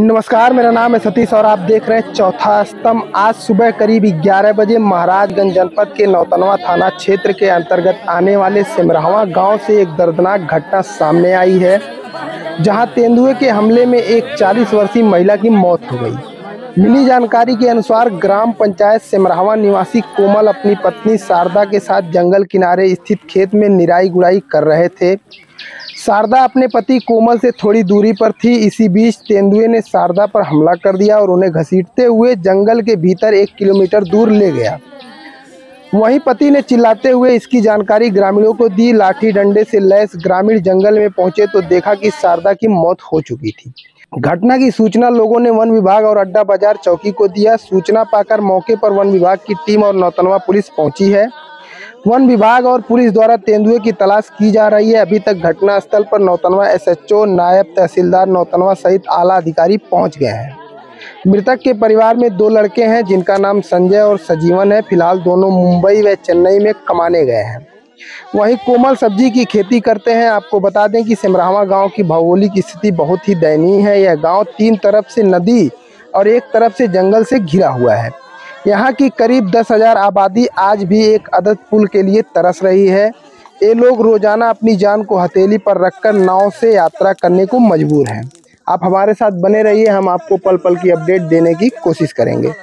नमस्कार, मेरा नाम है सतीश और आप देख रहे हैं चौथा स्तंभ। आज सुबह करीब 11 बजे महाराजगंज जनपद के नौतनवा थाना क्षेत्र के अंतर्गत आने वाले सिमरहवा गांव से एक दर्दनाक घटना सामने आई है, जहां तेंदुए के हमले में एक 40 वर्षीय महिला की मौत हो गई। मिली जानकारी के अनुसार ग्राम पंचायत सिमरहवा निवासी कोमल अपनी पत्नी शारदा के साथ जंगल किनारे स्थित खेत में निराई गुड़ाई कर रहे थे। शारदा अपने पति कोमल से थोड़ी दूरी पर थी। इसी बीच तेंदुए ने शारदा पर हमला कर दिया और उन्हें घसीटते हुए जंगल के भीतर 1 किलोमीटर दूर ले गया। वहीं पति ने चिल्लाते हुए इसकी जानकारी ग्रामीणों को दी। लाठी डंडे से लैस ग्रामीण जंगल में पहुंचे तो देखा कि शारदा की मौत हो चुकी थी। घटना की सूचना लोगों ने वन विभाग और अड्डा बाजार चौकी को दिया। सूचना पाकर मौके पर वन विभाग की टीम और नौतनवा पुलिस पहुंची है। वन विभाग और पुलिस द्वारा तेंदुए की तलाश की जा रही है। अभी तक घटनास्थल पर नौतनवा एसएचओ, नायब तहसीलदार नौतनवा सहित आला अधिकारी पहुंच गए हैं। मृतक के परिवार में 2 लड़के हैं, जिनका नाम संजय और सजीवन है। फिलहाल दोनों मुंबई व चेन्नई में कमाने गए हैं। वहीं कोमल सब्जी की खेती करते हैं। आपको बता दें कि सिमरहवा गांव की भौगोलिक स्थिति बहुत ही दयनीय है। यह गांव 3 तरफ से नदी और 1 तरफ से जंगल से घिरा हुआ है। यहाँ की करीब 10,000 आबादी आज भी एक अदद पुल के लिए तरस रही है। ये लोग रोजाना अपनी जान को हथेली पर रखकर नाव से यात्रा करने को मजबूर हैं। आप हमारे साथ बने रहिए, हम आपको पल पल की अपडेट देने की कोशिश करेंगे।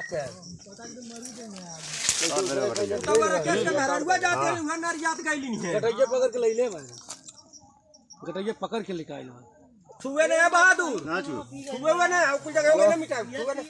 पकड़ के लेके आइल छुए नहीं बहादुर ना छुए नहीं कुछ जगह में मिटा